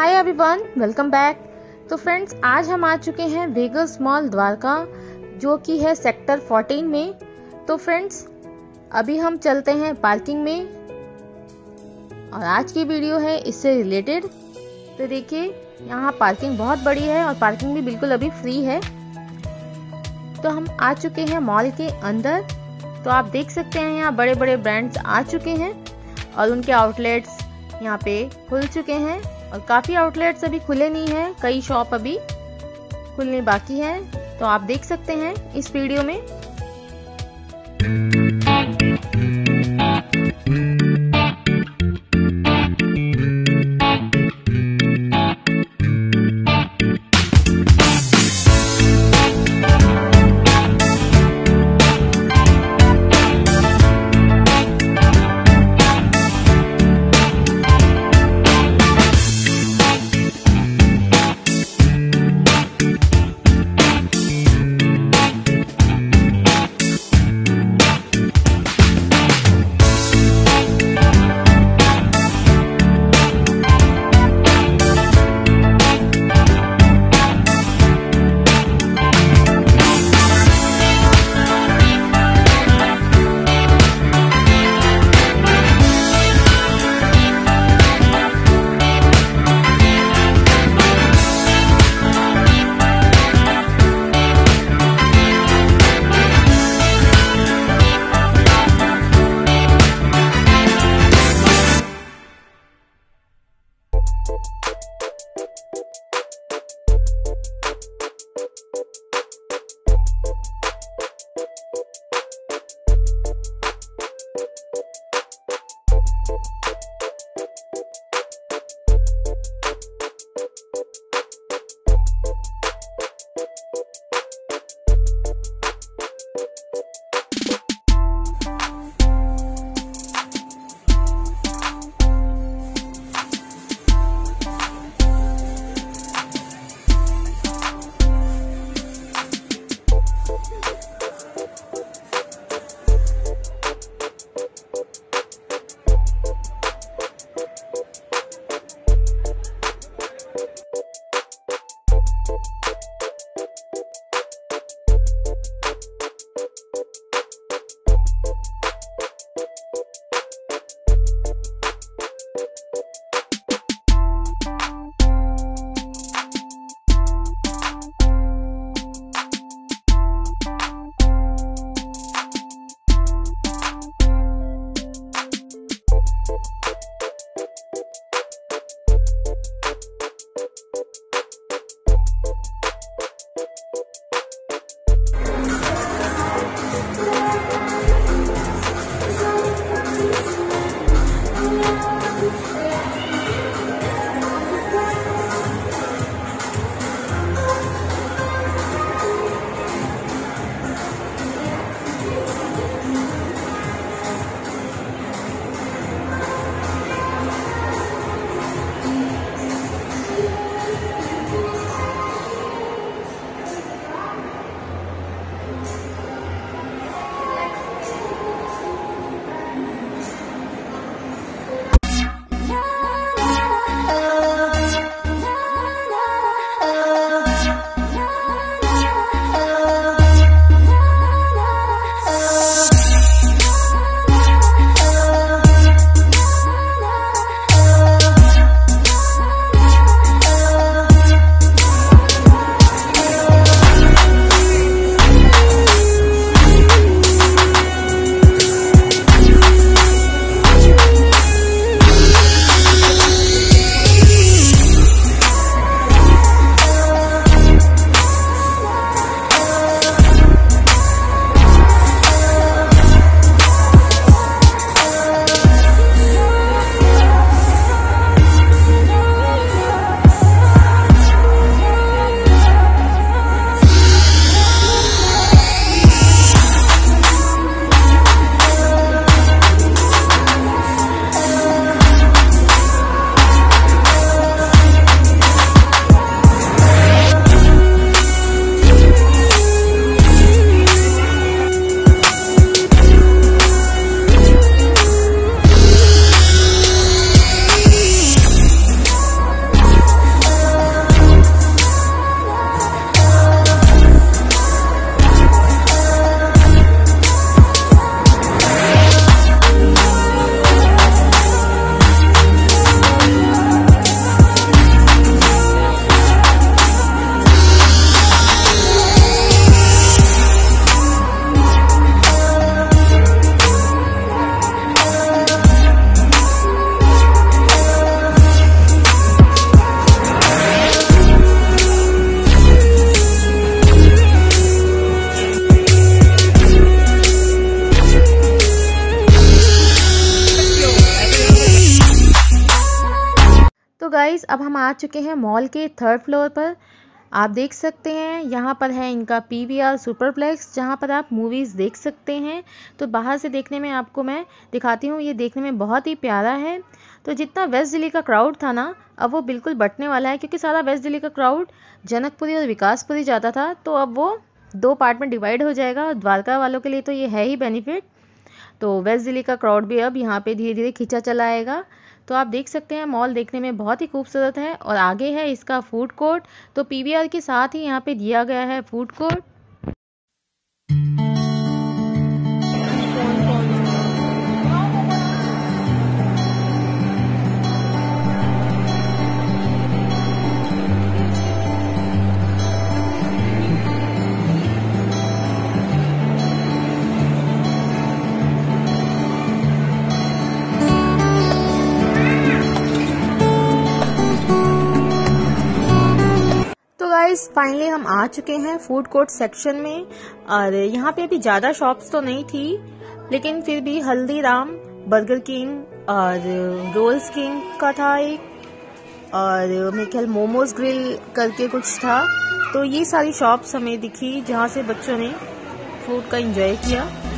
हाय everyone, welcome back. तो friends, आज हम आ चुके हैं वेगस मॉल द्वारका, जो कि है सेक्टर 14 में। तो फ्रेंड्स, अभी हम चलते हैं पार्किंग में और आज की वीडियो है इससे रिलेटेड। तो देखिए, यहाँ पार्किंग बहुत बड़ी है और पार्किंग भी बिल्कुल अभी फ्री है। तो हम आ चुके हैं मॉल के अंदर। तो आप देख सकते हैं यहाँ बड़े बड़े ब्रांड्स आ चुके हैं और उनके आउटलेट्स यहाँ पे खुल चुके हैं और काफी आउटलेट्स अभी खुले नहीं हैं, कई शॉप अभी खुलने बाकी हैं। तो आप देख सकते हैं इस वीडियो में। गाइस अब हम आ चुके हैं मॉल के 3rd फ्लोर पर। आप देख सकते हैं यहाँ पर है इनका PVR सुपरप्लेक्स, जहाँ पर आप मूवीज़ देख सकते हैं। तो बाहर से देखने में आपको मैं दिखाती हूँ, ये देखने में बहुत ही प्यारा है। तो जितना वेस्ट दिल्ली का क्राउड था ना, अब वो बिल्कुल बंटने वाला है, क्योंकि सारा वेस्ट दिल्ली का क्राउड जनकपुरी और विकासपुरी जाता था, तो अब वो 2 पार्ट में डिवाइड हो जाएगा। और द्वारका वालों के लिए तो ये है ही बेनिफिट। तो वेस्ट दिल्ली का क्राउड भी अब यहाँ पे धीरे धीरे खींचा चला आएगा। तो आप देख सकते हैं मॉल देखने में बहुत ही खूबसूरत है। और आगे है इसका फूड कोर्ट। तो PVR के साथ ही यहाँ पे दिया गया है फूड कोर्ट। गाइस फाइनली हम आ चुके हैं फूड कोर्ट सेक्शन में। और यहाँ पे अभी ज़्यादा शॉप्स तो नहीं थी, लेकिन फिर भी हल्दीराम, बर्गर किंग और रोल्स किंग का था एक, और मेरे ख्याल मोमोज ग्रिल करके कुछ था। तो ये सारी शॉप्स हमें दिखी जहाँ से बच्चों ने फूड का एंजॉय किया।